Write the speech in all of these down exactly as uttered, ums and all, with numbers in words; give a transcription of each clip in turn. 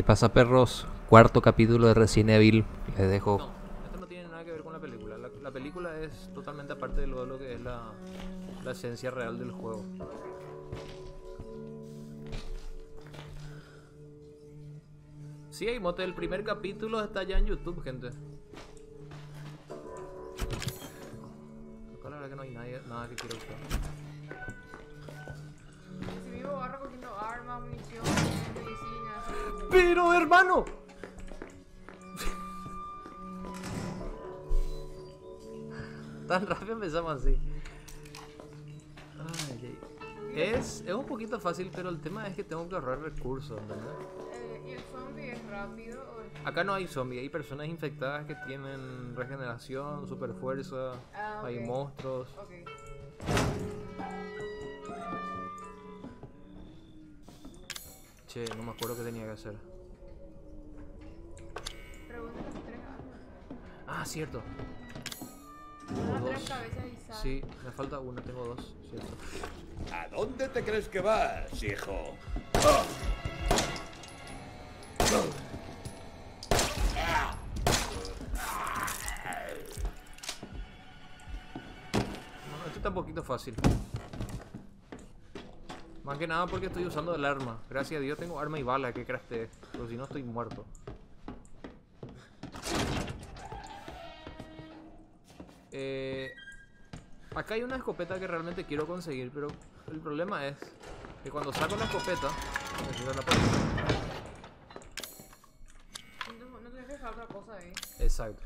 ¿Qué pasa, perros? Cuarto capítulo de Resident Evil. Les dejo. No, esto no tiene nada que ver con la película. La, la película es totalmente aparte de lo, de lo que es la, la esencia real del juego. Sí, hay mote. El primer capítulo está ya en YouTube, gente. Acá la verdad que no hay nadie, nada que quiera usar. Si vivo va recogiendo armas, municiones, medicinas. ¡Pero, hermano! Tan rápido empezamos así. Ay, es, es un poquito fácil, pero el tema es que tengo que ahorrar recursos, ¿entendés? Eh, ¿Y el zombie es rápido o es... Acá no hay zombies, hay personas infectadas que tienen regeneración, super fuerza, Ah, hay ok. monstruos. Ok. Che, no me acuerdo qué tenía que hacer. Pregúntale a las tres armas. Ah, cierto. Son Tengo las tres dos. cabezas y sal. Sí, me falta una, tengo dos, cierto. ¿A dónde te crees que vas, hijo? No, esto está un poquito fácil. Más que nada porque estoy usando el arma. Gracias a Dios tengo arma y bala que crafteé. Pero si no estoy muerto. Eh, acá hay una escopeta que realmente quiero conseguir, pero el problema es que cuando saco la escopeta, me cierra la puerta. No, no te dejes dejar otra cosa ahí. Exacto.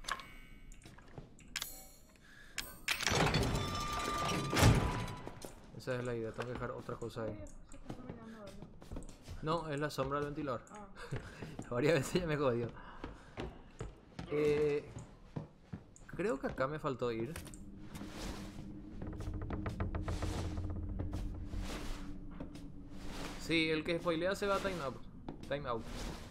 Esa es la idea, tengo que dejar otra cosa ahí. Ay, se está mirando algo. No, es la sombra del ventilador. Ah. Varias veces ya me jodió. Eh, creo que acá me faltó ir. Sí, el que spoilea se va a time out. Time out.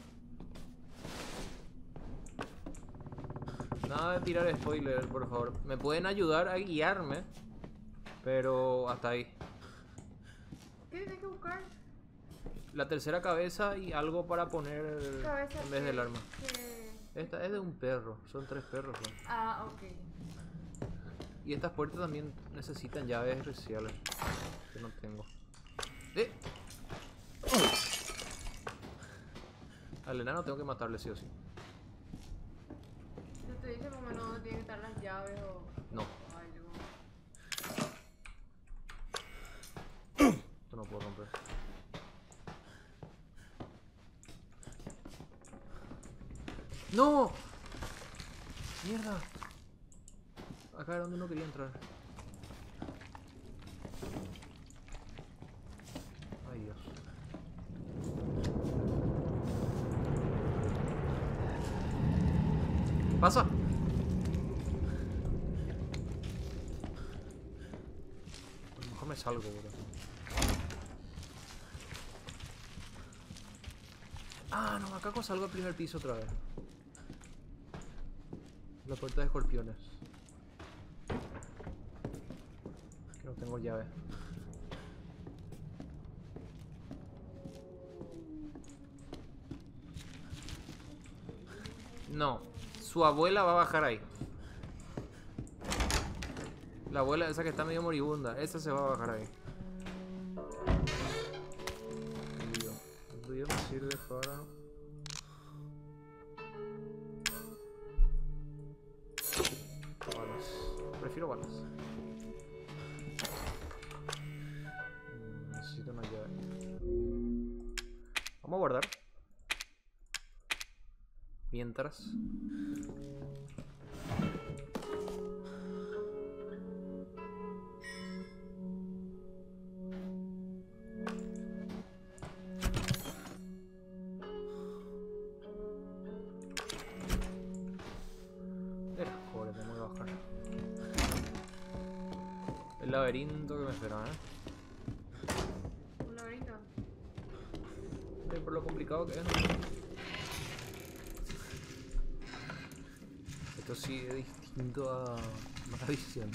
Nada de tirar spoiler, por favor. Me pueden ayudar a guiarme, pero hasta ahí. ¿Qué tienes que buscar? La tercera cabeza y algo para poner Cabeza en vez del que- arma. que- Esta es de un perro, son tres perros, ¿no? Ah, ok. Y estas puertas también necesitan llaves especiales que no tengo. ¡Eh! Al enano tengo que matarle sí o sí. No te dice como no dónde tienen que estar las llaves o... No, Ay, yo... esto no puedo romper. ¡No! ¡Mierda! Acá era donde no quería entrar. Ay, Dios. ¡Pasa! A lo mejor me salgo, bro. Ah, no, acá salgo al primer piso otra vez. La puerta de escorpiones. Que no tengo llave. No, su abuela va a bajar ahí. La abuela esa que está medio moribunda, esa se va a bajar ahí. El lío. El lío me sirve para... Balas. Prefiero balas. Mm, necesito una llave. Vamos a guardar. Mientras. Era, joder, tengo que bajar. El laberinto que me espera, ¿eh? ¿Un laberinto? Eh, Por lo complicado que es. Esto sí es distinto a Maravisión.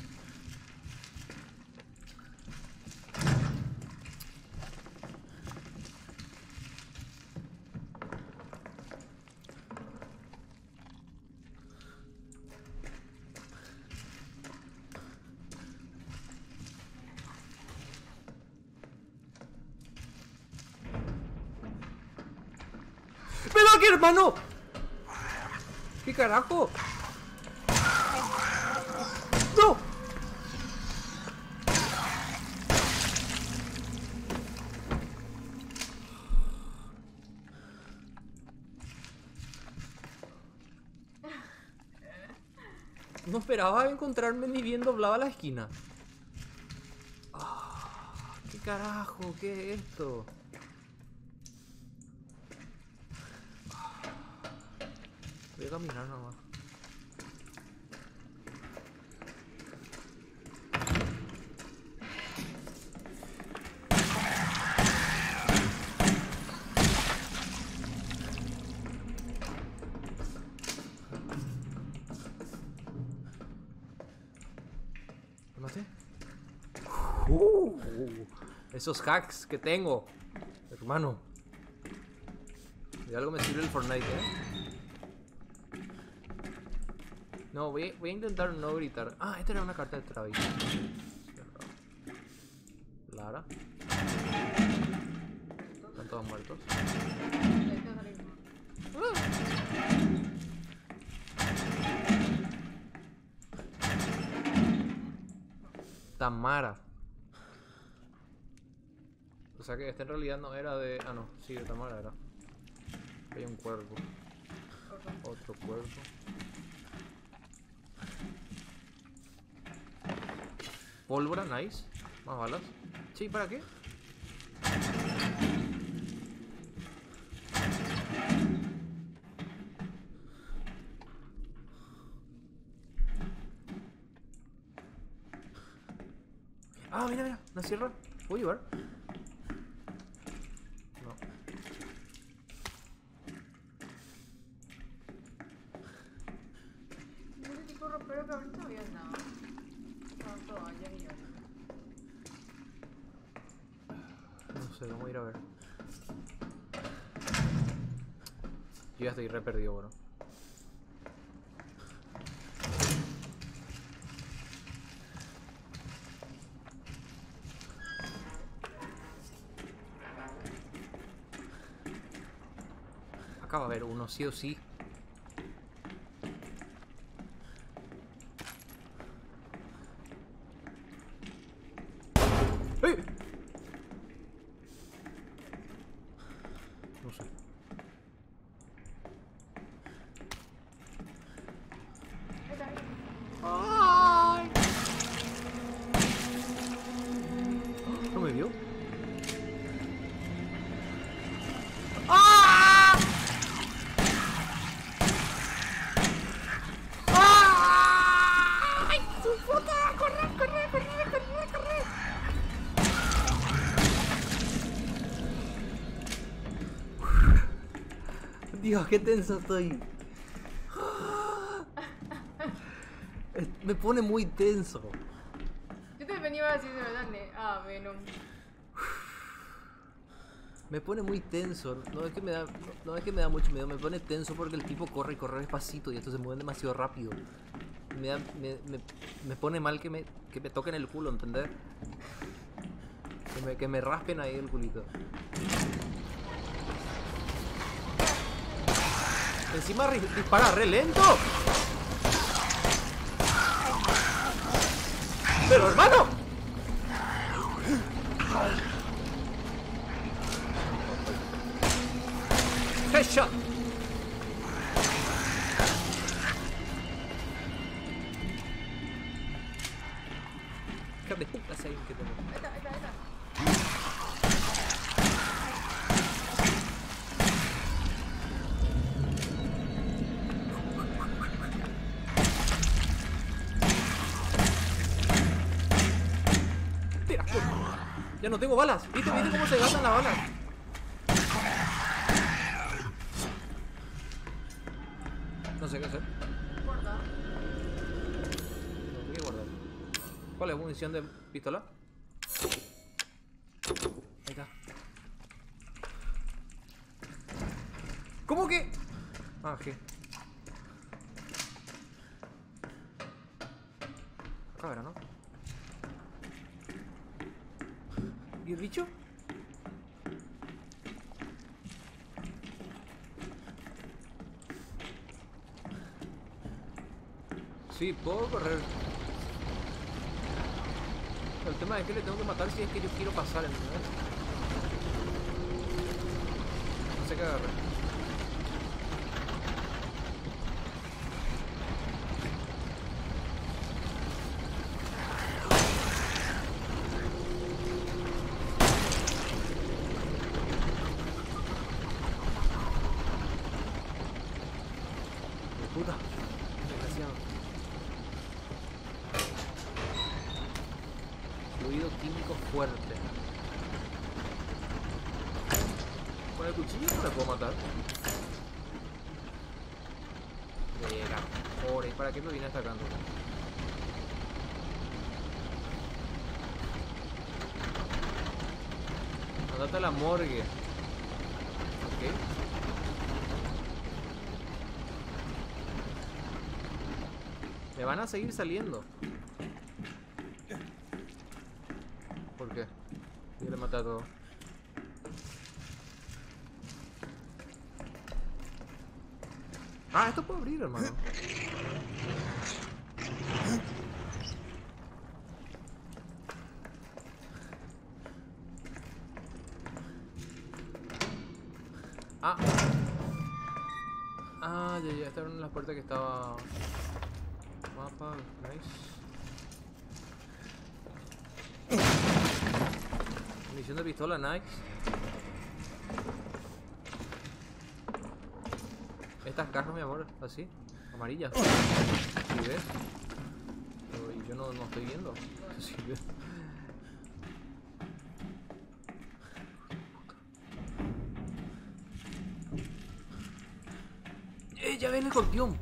¡Ven aquí, hermano! ¿Qué carajo? ¡No! No esperaba encontrarme ni bien doblaba la esquina. Ah, ¿qué carajo? ¿Qué es esto? Voy a caminar nomás. ¿Me maté? Uh, esos hacks que tengo, hermano. De algo me sirve el Fortnite, ¿eh? No, voy a, voy a intentar no gritar. Ah, esta era una carta de Travis. Lara. Están todos muertos. Tamara. O sea que este en realidad no era de... Ah, no, sí, de Tamara era. Hay un cuerpo. Otro cuerpo. Pólvora, nice. Más balas. Sí, ¿para qué? Ah, mira, mira, una sierra. ¿Puedo llevar? No. Ese tipo de ropero que ahorita no había nada. No, toalla ni nada. No sé, vamos a ir a ver. Yo ya estoy re perdido, bueno. Acá va a haber uno, sí o sí. ¡Eh! No sé. ¡Ay! ¿No me vio? ¡Ah! ¡Ah! ¡Ay, su puta! ¡Corre, corre, corre, corre, corre! Dios, qué tenso estoy. Es- Me pone muy tenso. Yo te venía a decir de verdad, ne. Ah, menos. Me pone muy tenso. No es que me da, no, no es que me da mucho miedo, me pone tenso porque el tipo corre y corre despacito y estos se mueven demasiado rápido. Me, da, me, me, me pone mal que me, que me toquen el culo, ¿entendés? Que me, que me raspen ahí el culito. Encima ri- dispara re lento. Pero hermano. Headshot. Hija de puta ese ahí que tengo. Ahí está, ahí está, ahí está. Tira, pues. Ya no tengo balas. ¿Viste? ¿Viste cómo se gastan las balas? No sé qué hacer. Guarda. No sé qué guardar. ¿Cuál es? ¿Munición de pistola? Ahí está. ¿Cómo que? Ah, ¿qué? Acá era, ¿no? ¿Y el bicho? Sí, puedo correr. El tema es que le tengo que matar si es que yo quiero pasar, ¿entendés? No sé qué agarrar. Puta, desgraciado. Fluido químico fuerte. Con el cuchillo no la puedo matar. Venga, por ¿para qué me viene atacando? Andate a la morgue. Ok. Me van a seguir saliendo. ¿Por qué? Yo le maté a todo. Ah, esto puedo abrir, hermano. Ah. Ah, ya, ya. Esta era una de las puertas que estaba... Mapa, nice. Munición de pistola, nice. Estas cajas, mi amor, así, amarillas. ¿Sí ves? Pero y yo no, no estoy viendo. ¿Sí ves? ¡Eh! ¡Ya ve el escorpión!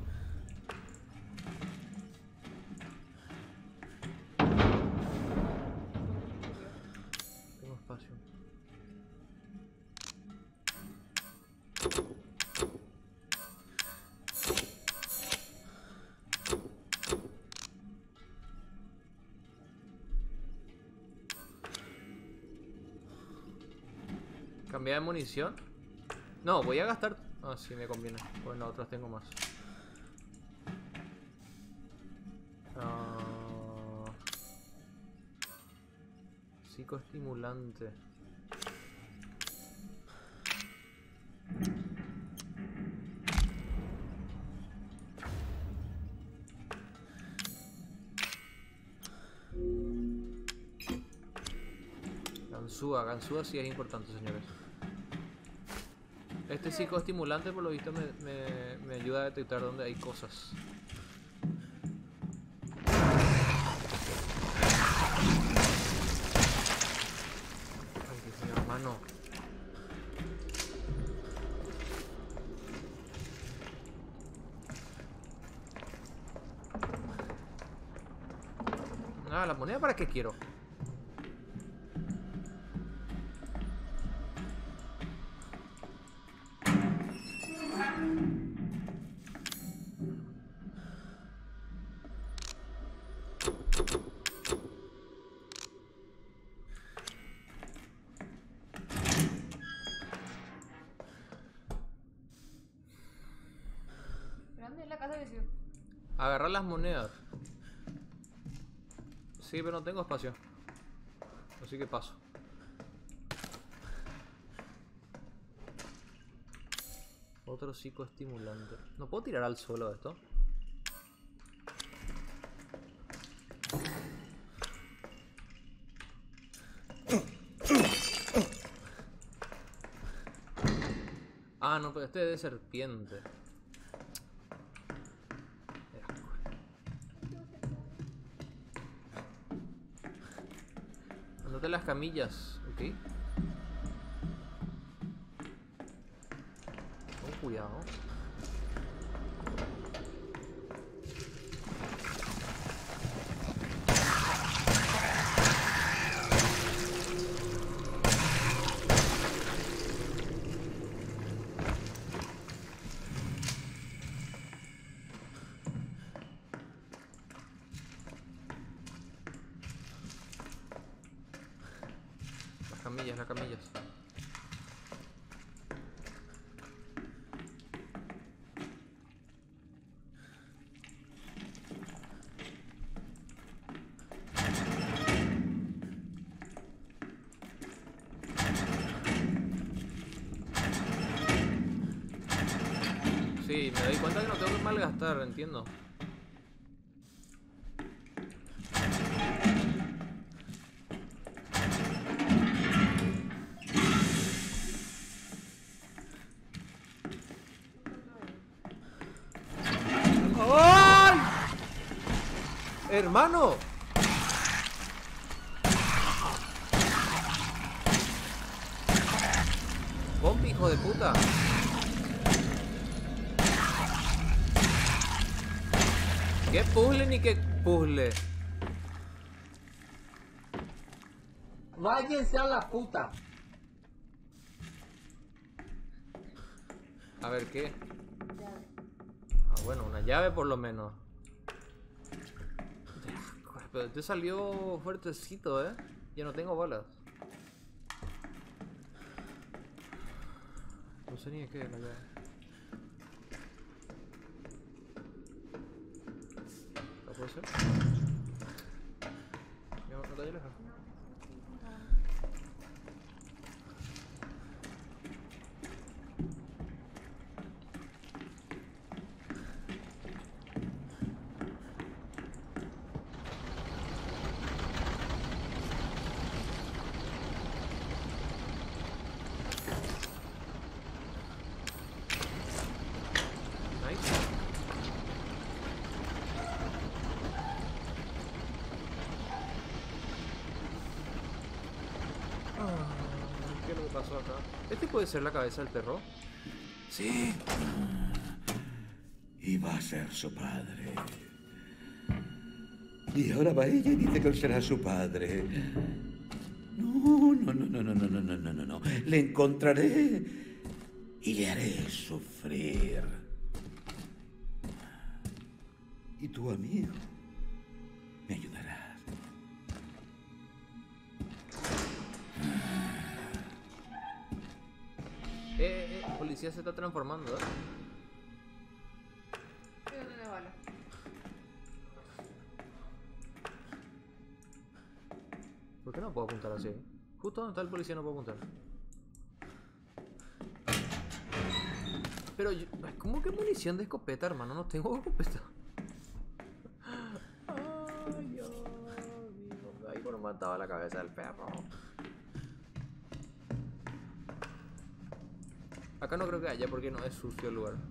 Tengo espacio. ¿Cambiar de munición? No, voy a gastar... Ah, sí, me conviene. Pues en las otras tengo más. Ah... Psicoestimulante. Ganzúa, ganzúa sí es importante, señores. Este psicoestimulante, por lo visto, me, me, me ayuda a detectar dónde hay cosas. Ay, Dios mío, hermano. Ah, ¿la moneda para qué quiero? ¿Dónde es la casa de Sion? Agarrar las monedas. Sí, pero no tengo espacio. Así que paso. Otro psicoestimulante. ¿No puedo tirar al suelo esto? Ah, no, pero este es de serpiente. Andate las camillas, ok. Con cuidado. Las camillas, las camillas. Sí, me doy cuenta que no tengo que malgastar, entiendo. ¡Ay! ¡Hermano! ¡Bombi, hijo de puta! ¿Qué puzzle ni qué puzzle? ¡Váyanse a la puta! A ver, ¿qué? Ah, bueno, una llave por lo menos. Pero te salió fuertecito, ¿eh? Ya no tengo balas. No sé ni de qué es la llave. ¿La puedo hacer? No, no te lejos. ¿Qué es lo que pasó acá? ¿Este puede ser la cabeza del perro? Sí. Y va a ser su padre. Y ahora va ella y dice que él será su padre. No, no, no, no, no, no, no, no, no, no, no. Le encontraré y le haré sufrir. Y tu amigo me ayudará. Eh, eh, policía se está transformando, ¿eh? Yo no tengo bala. ¿Por qué no puedo apuntar así? Justo donde está el policía no puedo apuntar. Pero yo... ¿Cómo que munición de escopeta, hermano? No tengo escopeta. Ay, Dios mío. Ahí por mataba la cabeza del perro. Acá no creo que haya porque no es sucio el lugar.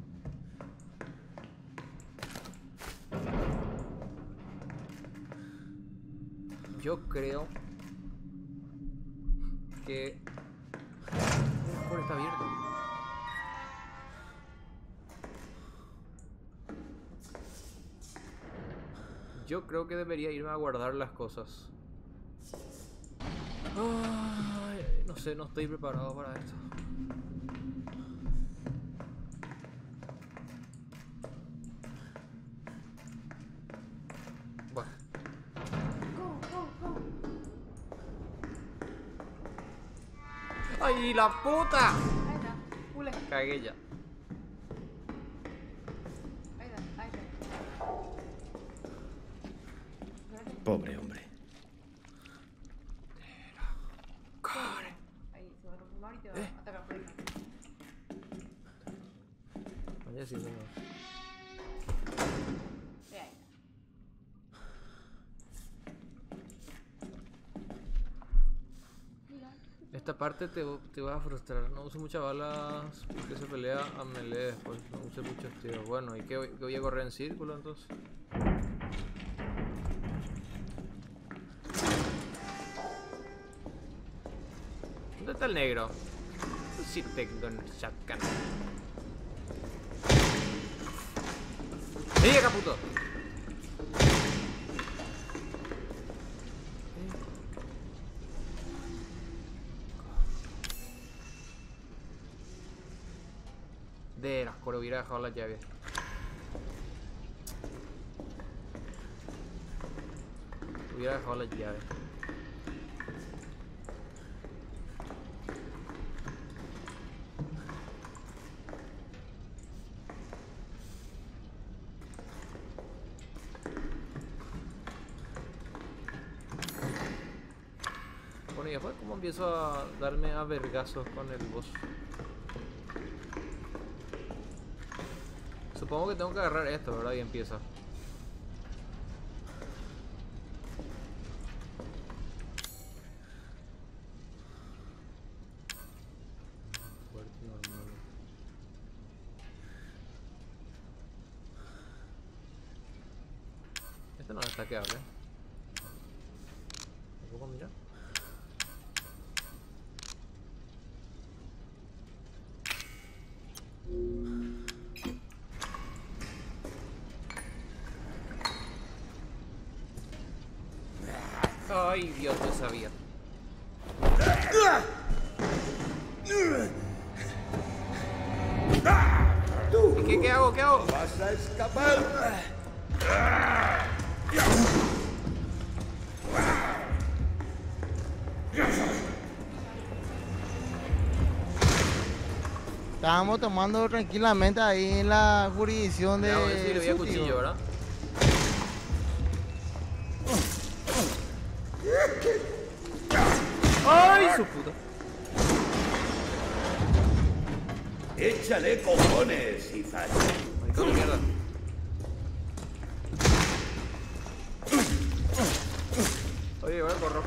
Yo creo que el por está abierto. Yo creo que debería irme a guardar las cosas. Ay, no sé, no estoy preparado para esto. Bueno. Go, go, go. ¡Ay, la puta! Ahí está. Pule. Cagué ya. Ahí está, ahí está. Pobre hombre. Ahí se va a transformar y te va ¿Eh? a atacar por ahí. Oye, sí, señor. Sí, ahí. Mira. Esta parte te, te vas a frustrar. No uso muchas balas porque se pelea a melee después. No uso muchos tiros. Bueno, ¿y qué voy, qué voy a correr en círculo entonces? ¿Dónde está el negro? Sí tengo en shotgun. ¡Ey, acá, puto! De las core hubiera dejado las llaves. Hubiera dejado las llaves. Bueno, y después cómo empiezo a darme a vergazos con el boss. Supongo que tengo que agarrar esto, ¿verdad? Y empieza. Fuerte y normal. Esto no es ataqueable. ¿Lo puedo mirar? Ay, Dios, no sabía. ¿Y qué, qué hago? ¿Qué hago? ¡Vas a escapar! Estábamos tomando tranquilamente ahí en la jurisdicción de. Le hago eso y le voy a su cuchillo, tío. ¿verdad? ¡Ay, su puta! ¡Échale cojones, Ethan! Maricón de mierda. Oye, ahora corro.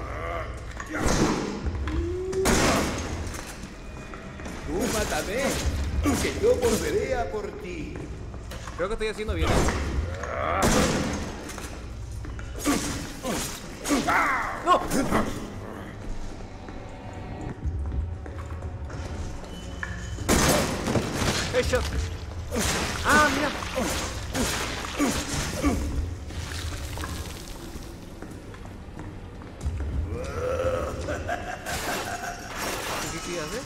¡Tú mátame! ¡Que yo volveré a por ti! Creo que estoy haciendo bien. ¡No! Headshot. Ah, mira. ¿Qué quieres hacer?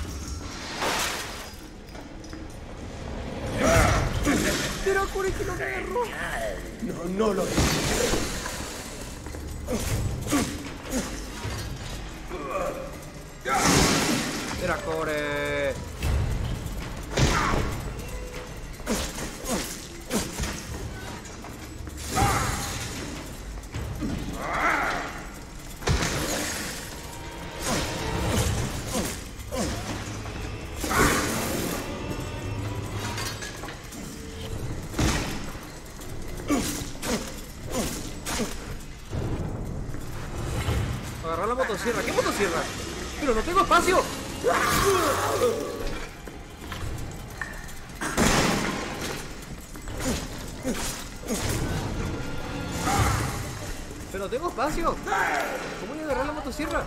Pero Curi que no me agarró. No, no lo Era Core. Agarrar la motosierra. ¿Qué motosierra? Pero no tengo espacio. Pero no tengo espacio. ¿Cómo voy a agarrar la motosierra?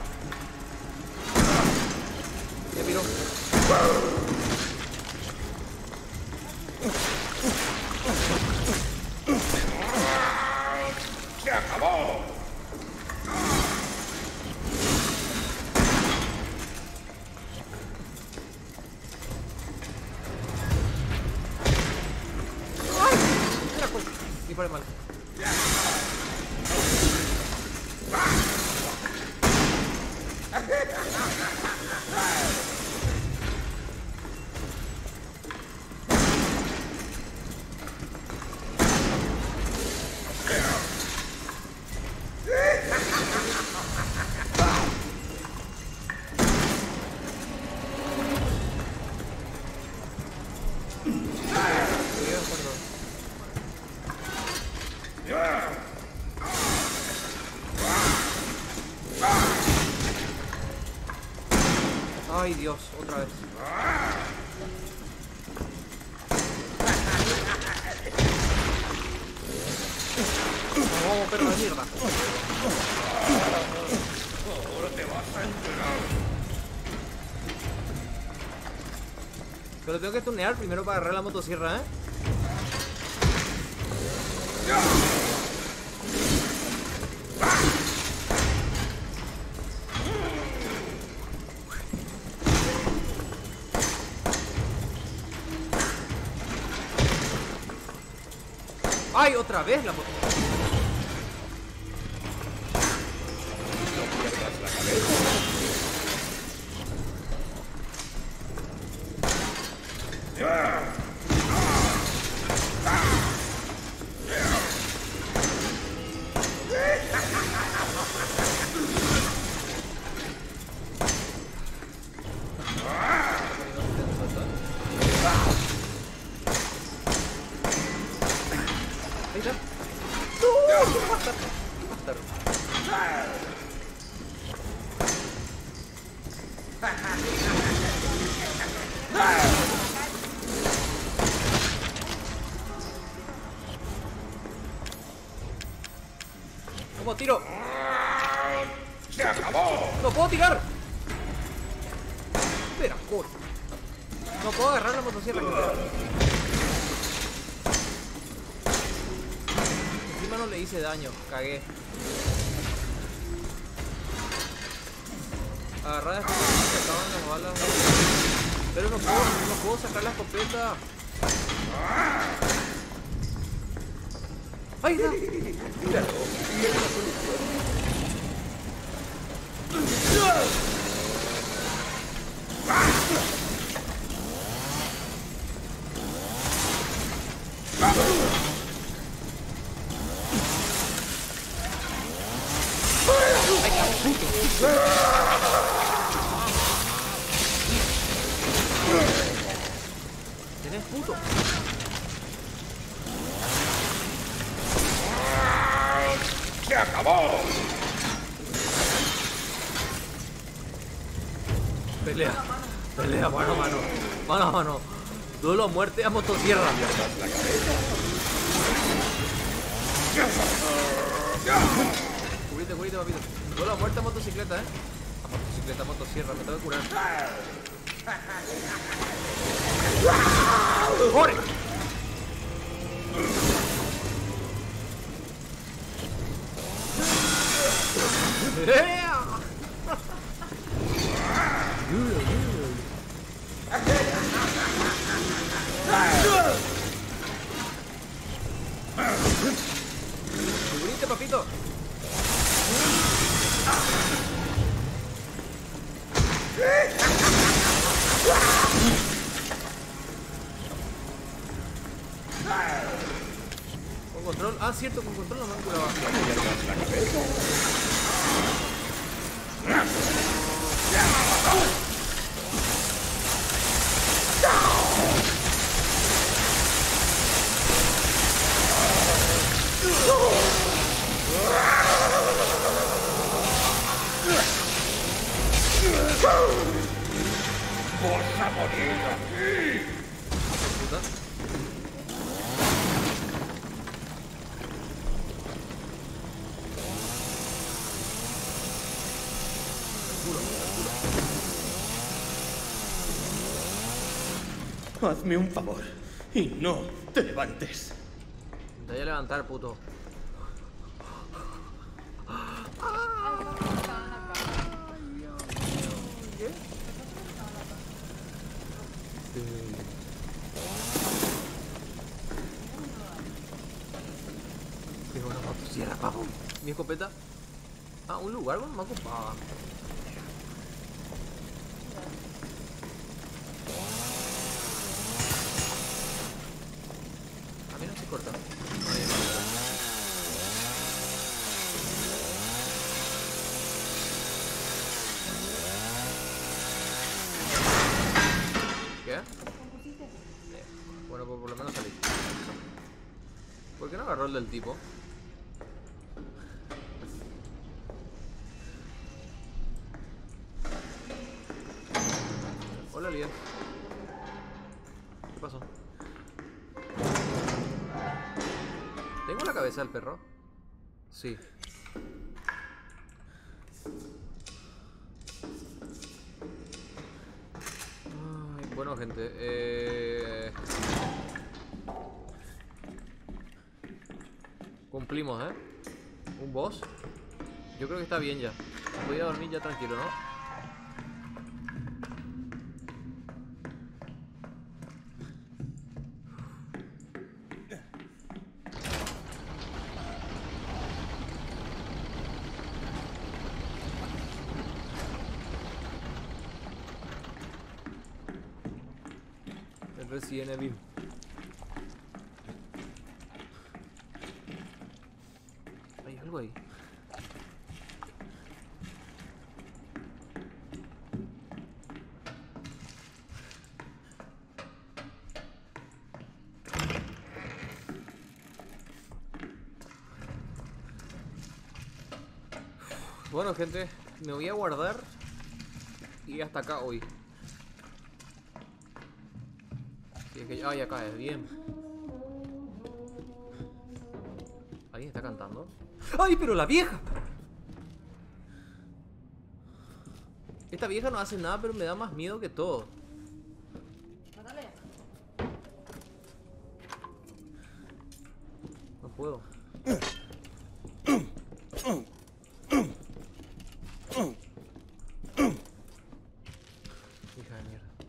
Ya miró. ¡Se acabó! Mira, pues, dispare mal. Ay, Dios, otra vez. Oh, pero la mierda. Ahora te vas a enterar. Pero tengo que tunear primero para agarrar la motosierra, ¿eh? ¡Ay, otra vez la moto! Último tiro. ¡Se acabó! ¡No puedo tirar! Espera, coño. No puedo agarrar la motosierra. Encima no le hice daño. Cagué. Agarrar la escopeta y se acaban las balas. Pero no puedo, no puedo sacar la escopeta. ¡Ahí está! ¿Tenés puto? ¡Se acabó! Pelea, pelea, mano a mano, mano a mano. Duelo a muerte a motosierra. Cubrite, cubrite, papito. Duelo a muerte a motocicleta, eh. A motocicleta, a motosierra, me tengo que curar. ¡Corre! ¡Ea! Cubrite, papito. Con control, ah cierto, con control no me han curado. ¡Vas a morir aquí! Puta. Hazme un favor y no te levantes. Te voy a levantar, puto. Qué buena motosierra, vamos. Mi escopeta. Ah, un lugar donde me ocupaba. A mí no se corta. ¿Qué? Eh, Bueno, pues por lo menos salí. ¿Por qué no agarró el del tipo? Hola, Lía. ¿Qué pasó? ¿Tengo la cabeza del perro? Sí. Ay, bueno, gente, eh... cumplimos, ¿eh? Un boss. Yo creo que está bien ya. Voy a dormir ya tranquilo, ¿no? El Resident Evil. Hay algo ahí. Bueno, gente, me voy a guardar y hasta acá hoy. Si es que... Ay, acá es bien. Ahí ¿Alguien está cantando? ¡Ay, pero la vieja! Esta vieja no hace nada, pero me da más miedo que todo. Mátale. No puedo. Hija de mierda.